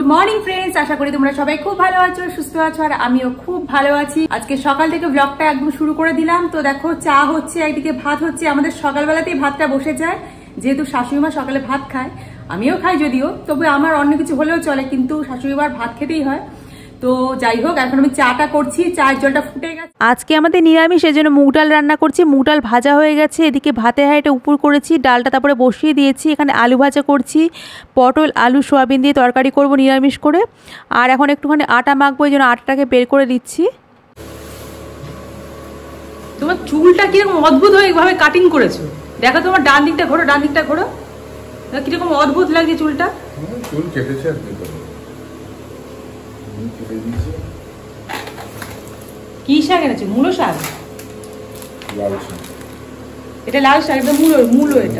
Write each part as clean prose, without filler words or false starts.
Morning friends, আশা করি তোমরা সবাই খুব ভালো আছো, সুস্থ আছো, আর আমিও খুব ভালো আছি। আজকে সকাল থেকে ব্লগটা একদম শুরু করে দিলাম। তো দেখো, চা হচ্ছে, একদিকে ভাত হচ্ছে। আমাদের সকালবেলাতেই ভাতটা বসে যায়, যেহেতু শাশুড়ি মা সকালে ভাত খায়, আমিও খাই যদিও, তবে আমার অন্য কিছু হলেও চলে, কিন্তু শাশুড়ি মার ভাত খেতেই হয়। তো যাই হোক, এখন আমি চাটা করছি, চায়ের জলটা ফুটে গেছে। আজকে আমাদের নিরামিষ, এজন্য মুগ ডাল রান্না করছি। মুগ ডাল ভাজা হয়ে গেছে, এদিকে ভাতের হাঁড়িটা উপর করেছি, ডালটা তারপরে বসিয়ে দিয়েছি। এখানে আলু ভাজা করছি, পটল আলু সয়াবিন দিয়ে তরকারি করব নিরামিষ করে। আর এখন একটুখানি আটা মাখবো, এই জন্য আটাটাকে বের করে দিচ্ছি। তোমার চুলটা কিরকম অদ্ভুত ভাবে কাটিং করেছো, দেখো তোমার ডান দিকটা ঘোরো, ডান দিকটা ঘোরো, কিরকম অদ্ভুত লাগছে চুলটা। চুল কেটেছে আর কি শাক এনেছো? মূলো শাক? লাল শাক। এটা লাল শাক, এটা মূলো এটা।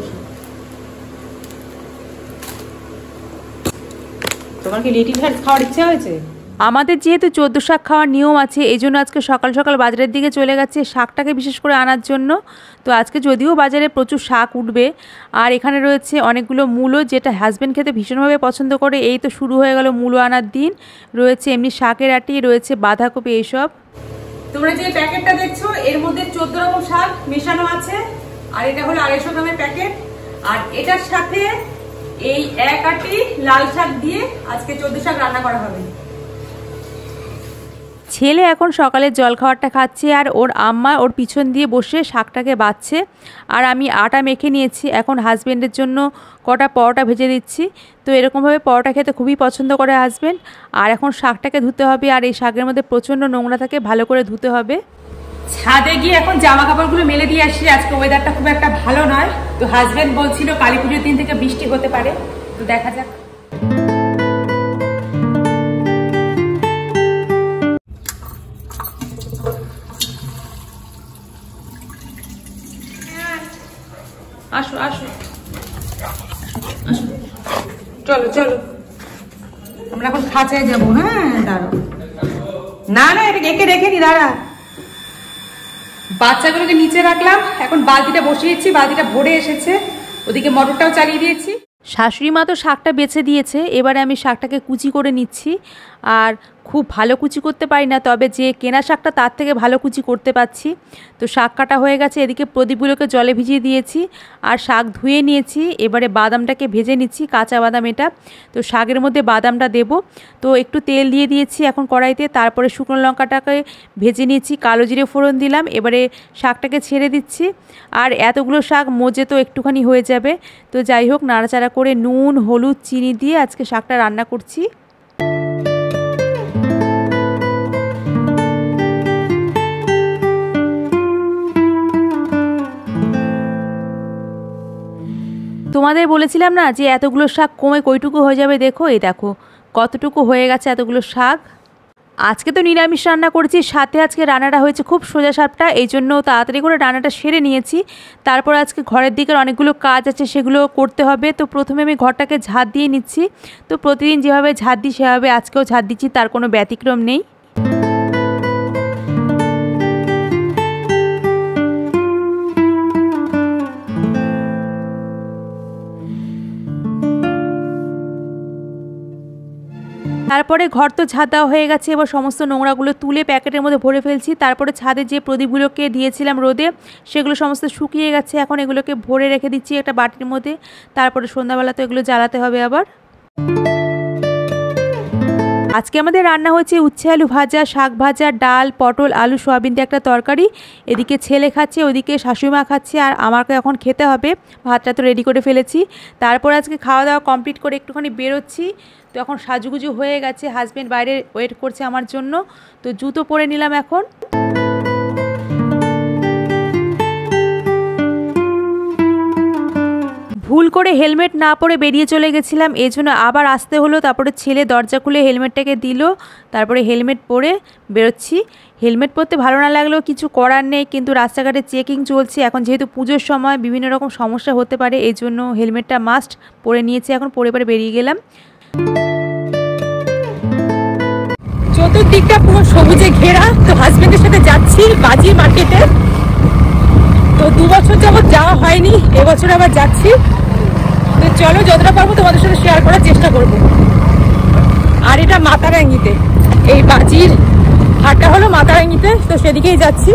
তোমার কি লিটিল হার্টস খাওয়ার ইচ্ছা হয়েছে? আমাদের যেহেতু 14 শাক খাওয়ার নিয়ম আছে, এই জন্য আজকে সকাল সকাল বাজারের দিকে চলে গেছে শাকটাকে বিশেষ করে আনার জন্য। তো আজকে যদিও বাজারে প্রচুর শাক উঠবে, আর এখানে রয়েছে অনেকগুলো মূলো, যেটা হাজব্যান্ড খেতে ভীষণভাবে পছন্দ করে। এই তো শুরু হয়ে গেল মূলো আনার দিন। রয়েছে এমনি শাকের আটি, রয়েছে বাঁধাকপি, এইসব। তোমরা যে প্যাকেটটা দেখছো, এর মধ্যে 14 রকম শাক মেশানো আছে, আর এটা হলো 250 গ্রামের প্যাকেট। আর এটার সাথে এই এক আটি লাল শাক দিয়ে আজকে 14 শাক রান্না করা হবে। ছেলে এখন সকালের জলখাবারটা খাচ্ছে, আর ওর আম্মা ওর পিছন দিয়ে বসে শাকটাকে বাছছে। আর আমি আটা মেখে নিয়েছি, এখন হাজব্যান্ডের জন্য কটা পরোটা ভেজে দিচ্ছি। তো এরকমভাবে পরোটা খেতে খুবই পছন্দ করে হাজব্যান্ড। আর এখন শাকটাকে ধুতে হবে, আর এই শাকের মধ্যে প্রচণ্ড নোংরা থাকে, ভালো করে ধুতে হবে। ছাদে গিয়ে এখন জামা কাপড়গুলো মেলে দিয়ে আসি। আজকে ওয়েদারটা খুব একটা ভালো নয়, তো হাজব্যান্ড বলছিল কালী পুজোর দিন থেকে বৃষ্টি হতে পারে, তো দেখা যাক। আসো আসো আসো, চলো চলো, আমরা এখন খাঁচায় যাবো। হ্যাঁ দাঁড়াও, না না, এটা একে রেখে নি, দাঁড়া। বাচ্চাগুলোকে নিচে রাখলাম, এখন বালতিটা বসিয়েছি, বালতিটা ভরে এসেছে, ওদিকে মোটরটাও চালিয়ে দিয়েছি। শাশুড়ি মা তো শাকটা বেছে দিয়েছে, এবারে আমি শাকটাকে কুচি করে নিচ্ছি। আর খুব ভালো কুচি করতে পারি না, তবে যে কেনা শাকটা তার থেকে ভালো কুচি করতে পারছি। তো শাক কাটা হয়ে গেছে, এদিকে প্রদীপগুলোকে জলে ভিজিয়ে দিয়েছি, আর শাক ধুয়ে নিয়েছি। এবারে বাদামটাকে ভেজে নিচ্ছি, কাঁচা বাদাম এটা। তো শাকের মধ্যে বাদামটা দেব, তো একটু তেল দিয়ে দিয়েছি এখন কড়াইতে। তারপরে শুকনো লঙ্কাটাকে ভেজে নিয়েছি, কালো জিরে ফোড়ন দিলাম। এবারে শাকটাকে ছেড়ে দিচ্ছি, আর এতগুলো শাক মজে তো একটুখানি হয়ে যাবে। তো যাই হোক, নাড়াচাড়া করে নুন হলুদ চিনি দিয়ে আজকে শাকটা রান্না করছি। তোমাদের বলেছিলাম না যে এতগুলো শাক কমে কইটুকু হয়ে যাবে, দেখো এই দেখো কতটুকু হয়ে গেছে এতগুলো শাক। আজকে তো নিরামিষ রান্না করেছি, সাথে আজকে রান্নাটা হয়েছে খুব সোজা সাপটা, এই জন্য তাড়াতাড়ি করে রান্নাটা সেরে নিয়েছি। তারপর আজকে ঘরের দিকের অনেকগুলো কাজ আছে, সেগুলো করতে হবে। তো প্রথমে আমি ঘরটাকে ঝাড় দিয়ে নিচ্ছি। তো প্রতিদিন যেভাবে ঝাড় দিই সেভাবে আজকেও ঝাড় দিচ্ছি, তার কোনো ব্যতিক্রম নেই। তারপরে ঘর তো ঝাড় দেওয়া হয়ে গেছে, এবার সমস্ত নোংরাগুলো তুলে প্যাকেটের মধ্যে ভরে ফেলছি। তারপরে ছাদে যে প্রদীপগুলোকে দিয়েছিলাম রোদে, সেগুলো সমস্ত শুকিয়ে গেছে, এখন এগুলোকে ভরে রেখে দিচ্ছি একটা বাটির মধ্যে। তারপরে সন্ধ্যাবেলা তো এগুলো জ্বালাতে হবে আবার। আজকে আমাদের রান্না হয়েছে উচ্ছে আলু ভাজা, শাক ভাজা, ডাল, পটল আলু সয়াবিন দিয়ে একটা তরকারি। এদিকে ছেলে খাচ্ছে, ওদিকে শাশুড়িমা খাচ্ছে, আর আমাকে এখন খেতে হবে। ভাতটা তো রেডি করে ফেলেছি। তারপর আজকে খাওয়া দাওয়া কমপ্লিট করে একটুখানি বেরোচ্ছি। তো এখন সাজুগুজু হয়ে গেছে, হাজব্যান্ড বাইরে ওয়েট করছে আমার জন্য। তো জুতো পরে নিলাম এখন। ভুল করে হেলমেট না পরে বেরিয়ে চলে গেছিলাম, এই জন্য আবার আসতে হলো। তারপরে ছেলে দরজা খুলে হেলমেটটাকে দিল, তারপরে হেলমেট পরে বেরোচ্ছি। হেলমেট পরতে ভালো না লাগলেও কিছু করার নেই, কিন্তু রাস্তাঘাটে চেকিং চলছে এখন, যেহেতু পুজোর সময় বিভিন্ন রকম সমস্যা হতে পারে, এই জন্য হেলমেটটা মাস্ট পরে নিয়েছি। এখন পরে বেরিয়ে গেলাম। চতুর্দিকটা পুরো সবুজে ঘেরা। তো হাজবেন্ডের সাথে যাচ্ছি বাজি মার্কেটে। তো 2 বছর যাবত যাওয়া হয়নি, এবছর আবার যাচ্ছি। তো চলো, যতটা পারবো তোমাদের সাথে শেয়ার করার চেষ্টা করবো। বাজির হাটটা হলো মাতারাঙ্গিতে, তো সেদিকেই যাচ্ছি।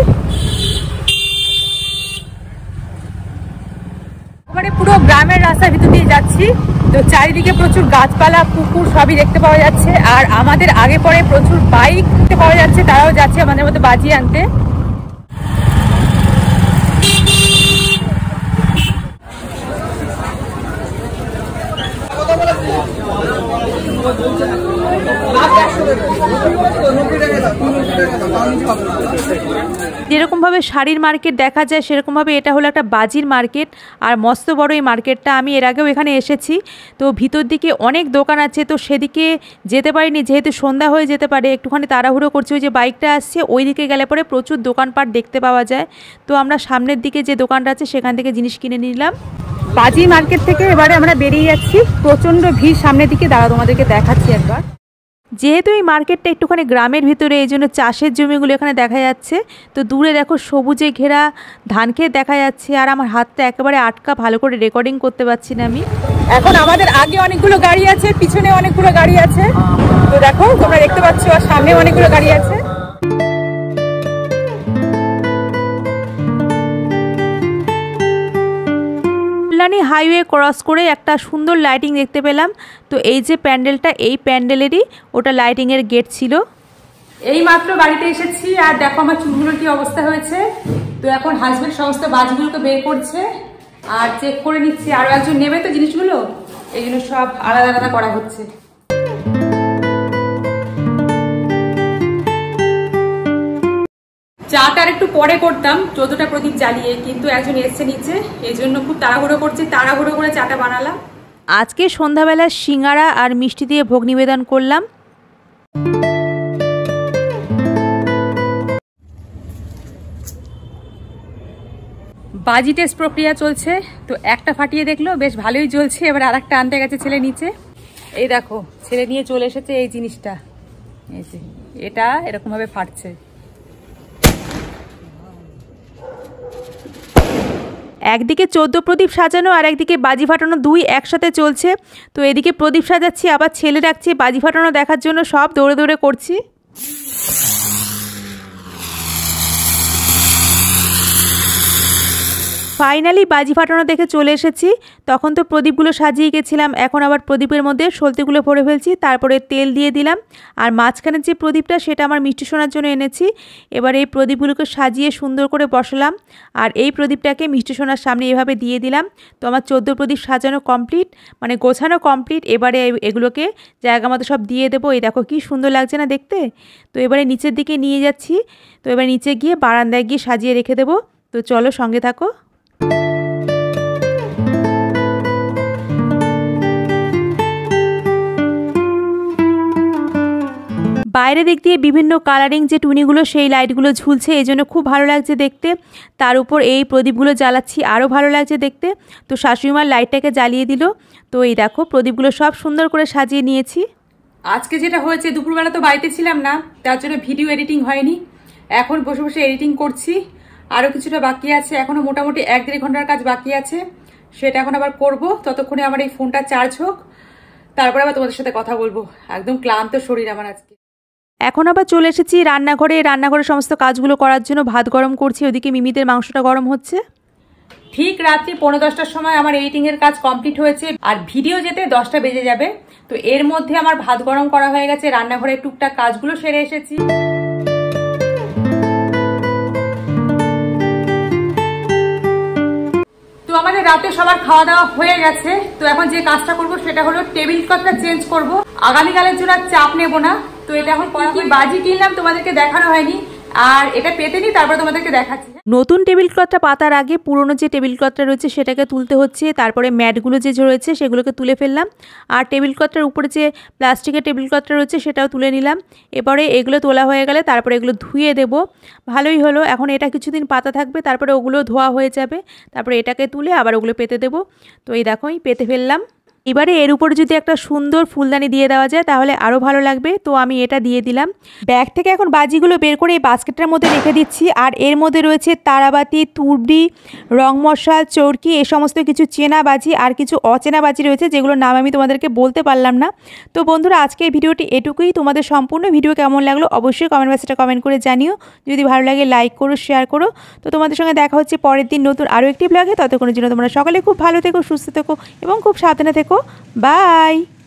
এবারে পুরো গ্রামের রাস্তার ভিতর দিয়ে যাচ্ছি, তো চারিদিকে প্রচুর গাছপালা, পুকুর সবই দেখতে পাওয়া যাচ্ছে। আর আমাদের আগে পরে প্রচুর বাইক দেখতে পাওয়া যাচ্ছে, তারাও যাচ্ছে আমাদের মধ্যে বাজি আনতে। যেরকমভাবে শাড়ির মার্কেট দেখা যায় সেরকমভাবে এটা হলো একটা বাজির মার্কেট, আর মস্ত বড় এই মার্কেটটা। আমি এর আগেও এখানে এসেছি, তো ভিতর দিকে অনেক দোকান আছে, তো সেদিকে যেতে পারিনি যেহেতু সন্ধ্যা হয়ে যেতে পারে, একটুখানি তাড়াহুড়ো করছি। ওই যে বাইকটা আসছে ওই দিকে গেলে পরে প্রচুর দোকানপাট দেখতে পাওয়া যায়, তো আমরা সামনের দিকে যে দোকানটা আছে সেখান থেকে জিনিস কিনে নিলাম। বাজি মার্কেট থেকে এবারে আমরা বেরিয়ে যাচ্ছি, প্রচন্ড ভিড় সামনের দিকে। দাঁড়া তোমাদেরকে দেখাচ্ছি একবার। যেহেতু এই মার্কেটটা একটুখানি গ্রামের ভিতরে, এই জন্য চাষের জমিগুলো এখানে দেখা যাচ্ছে। তো দূরে দেখো সবুজে ঘেরা ধান ক্ষেত দেখা যাচ্ছে, আর আমার হাতটা একেবারে আটকা, ভালো করে রেকর্ডিং করতে পারছি না আমি। এখন আমাদের আগে অনেকগুলো গাড়ি আছে, পিছনে অনেকগুলো গাড়ি আছে, তো দেখো তোমরা দেখতে পাচ্ছ, আর সামনে অনেকগুলো গাড়ি আছে। কল্যাণী হাইওয়ে ক্রস করে একটা সুন্দর লাইটিং দেখতে পেলাম। তো এই যে প্যান্ডেলটা, এই প্যান্ডেলেরই ওটা লাইটিংয়ের গেট ছিল। এই মাত্র বাড়িতে এসেছি, আর দেখো আমার চুলগুলোর কি অবস্থা হয়েছে। তো এখন হাজবেন্ড সমস্ত বাজিগুলোকে বের করছে আর চেক করে নিচ্ছে। আরো একজন নেবে তো জিনিসগুলো, এই জন্য সব আলাদা আলাদা করা হচ্ছে। চাটা আর একটু পরে করতাম 14টা প্রদীপ জ্বালিয়ে, কিন্তু একজন এসছে নিচে, এই জন্য খুব তাড়াহুড়ো করছে, তাড়াহুড়ো করে চাটা বানালাম। আজকে সন্ধ্যাবেলা সিঙ্গারা আর মিষ্টি দিয়ে ভোগ নিবেদন করলাম। বাজি টেস্ট প্রক্রিয়া চলছে, তো একটা ফাটিয়ে দেখলো বেশ ভালোই জ্বলছে। এবার আর একটা আনতে গেছে ছেলে নিচে, এই দেখো ছেলে নিয়ে চলে এসেছে এই জিনিসটা, এই যে এটা এরকম ভাবে ফাটছে। একদিকে 14 প্রদীপ সাজানো আর একদিকে বাজি ফাটানো, দুই একসাথে চলছে। তো এদিকে প্রদীপ সাজাচ্ছি, আবার ছেলে রাখছি বাজি ফাটানো দেখার জন্য, সব দৌড়ে দৌড়ে করছি। ফাইনালি বাজি ফাটানো দেখে চলে এসেছি। তখন তো প্রদীপগুলো সাজিয়ে গেছিলাম, এখন আবার প্রদীপের মধ্যে সলতেগুলো ভরে ফেলছি, তারপরে তেল দিয়ে দিলাম। আর মাঝখানের যে প্রদীপটা সেটা আমার মিষ্টি সোনার জন্য এনেছি। এবার এই প্রদীপগুলোকে সাজিয়ে সুন্দর করে বসালাম, আর এই প্রদীপটাকে মিষ্টি সোনার সামনে এভাবে দিয়ে দিলাম। তো আমার 14 প্রদীপ সাজানো কমপ্লিট, মানে গোছানো কমপ্লিট। এবারে এগুলোকে জায়গা মতো সব দিয়ে দেবো। এই দেখো কি সুন্দর লাগছে না দেখতে। তো এবারে নিচের দিকে নিয়ে যাচ্ছি, তো এবার নিচে গিয়ে বারান্দায় গিয়ে সাজিয়ে রেখে দেবো। তো চলো সঙ্গে থাকো। বাইরে দিক দিয়ে বিভিন্ন কালারিং যে টুনিগুলো সেই লাইটগুলো ঝুলছে, এই জন্য খুব ভালো লাগছে দেখতে। তার উপর এই প্রদীপগুলো জ্বালাচ্ছি, আরও ভালো লাগছে দেখতে। তো শাশুড়িমার লাইটটাকে জ্বালিয়ে দিল। তো এই দেখো প্রদীপগুলো সব সুন্দর করে সাজিয়ে নিয়েছি। আজকে যেটা হয়েছে, দুপুরবেলা তো বাড়িতে ছিলাম না, তার জন্য ভিডিও এডিটিং হয়নি। এখন বসে বসে এডিটিং করছি, আরও কিছুটা বাকি আছে, এখনো মোটামুটি 1-1.5 ঘন্টার কাজ বাকি আছে, সেটা এখন আবার করব। ততক্ষণে আমার এই ফোনটা চার্জ হোক, তারপরে আবার তোমাদের সাথে কথা বলবো। একদম ক্লান্ত শরীর আমার আজকে। এখন আবার চলে এসেছি রান্নাঘরে। রান্নাঘরের সমস্ত কাজগুলো করার জন্য ভাত গরম করছি, ওদিকে মিমিদের মাংসটা গরম হচ্ছে। ঠিক রাত্রি 9:10টার সময় আমার এডিটিং এর কাজ কমপ্লিট হয়েছে, আর ভিডিও যেতে 10টা বেজে যাবে। তো এর মধ্যে আমার ভাত গরম করা হয়ে গেছে, রান্নাঘরের টুকটাক কাজগুলো সেরে এসেছি। তো আমাদের রাতে সবার খাওয়া দাওয়া হয়ে গেছে। তো এখন যে কাজটা করব সেটা হলো টেবিল ক্লথটা চেঞ্জ করব। আগামীকালের জন্য চাপ নেব না। তো এটা এখন কি বাজি কিনলাম তোমাদেরকে দেখানো হয়নি, আর এটা পেতে নি, তারপর তোমাদেরকে দেখাচ্ছি। নতুন টেবিল ক্লথটা পাতার আগে পুরনো যে টেবিল ক্লথটা রয়েছে সেটাকে তুলতে হচ্ছে। তারপরে ম্যাটগুলো যে রয়েছে সেগুলোকে তুলে ফেললাম, আর টেবিল ক্লথটার উপরে যে প্লাস্টিকের টেবিল ক্লথটা রয়েছে সেটাও তুলে নিলাম। এবারে এগুলো তোলা হয়ে গেলে তারপরে এগুলো ধুয়ে দেব। ভালোই হলো, এখন এটা কিছুদিন পাতা থাকবে, তারপরে ওগুলো ধোয়া হয়ে যাবে। তারপরে এটাকে তুলে আবার ওগুলো পেতে দেব। তো এই দেখো পেতে ফেললাম। এবারে এর উপরে যদি একটা সুন্দর ফুলদানি দিয়ে দেওয়া যায় তাহলে আরও ভালো লাগবে। তো আমি এটা দিয়ে দিলাম। ব্যাগ থেকে এখন বাজিগুলো বের করে এই বাস্কেটটার মধ্যে রেখে দিচ্ছি। আর এর মধ্যে রয়েছে তারাবাতি, তুবড়ি, রং মশাল, চরকি, এ সমস্ত কিছু চেনা বাজি আর কিছু অচেনা বাজি রয়েছে, যেগুলোর নাম আমি তোমাদেরকে বলতে পারলাম না। তো বন্ধুরা, আজকে এই ভিডিওটি এটুকুই। তোমাদের সম্পূর্ণ ভিডিও কেমন লাগলো অবশ্যই কমেন্ট বক্সে কমেন্ট করে জানিও। যদি ভালো লাগে লাইক করো, শেয়ার করো। তো তোমাদের সঙ্গে দেখা হচ্ছে পরের দিন নতুন আরও একটি ব্লগে। ততক্ষণের জন্য তোমরা সকলে খুব ভালো থেকো, সুস্থ থেকো এবং খুব সাবধানে থেকো। বাই।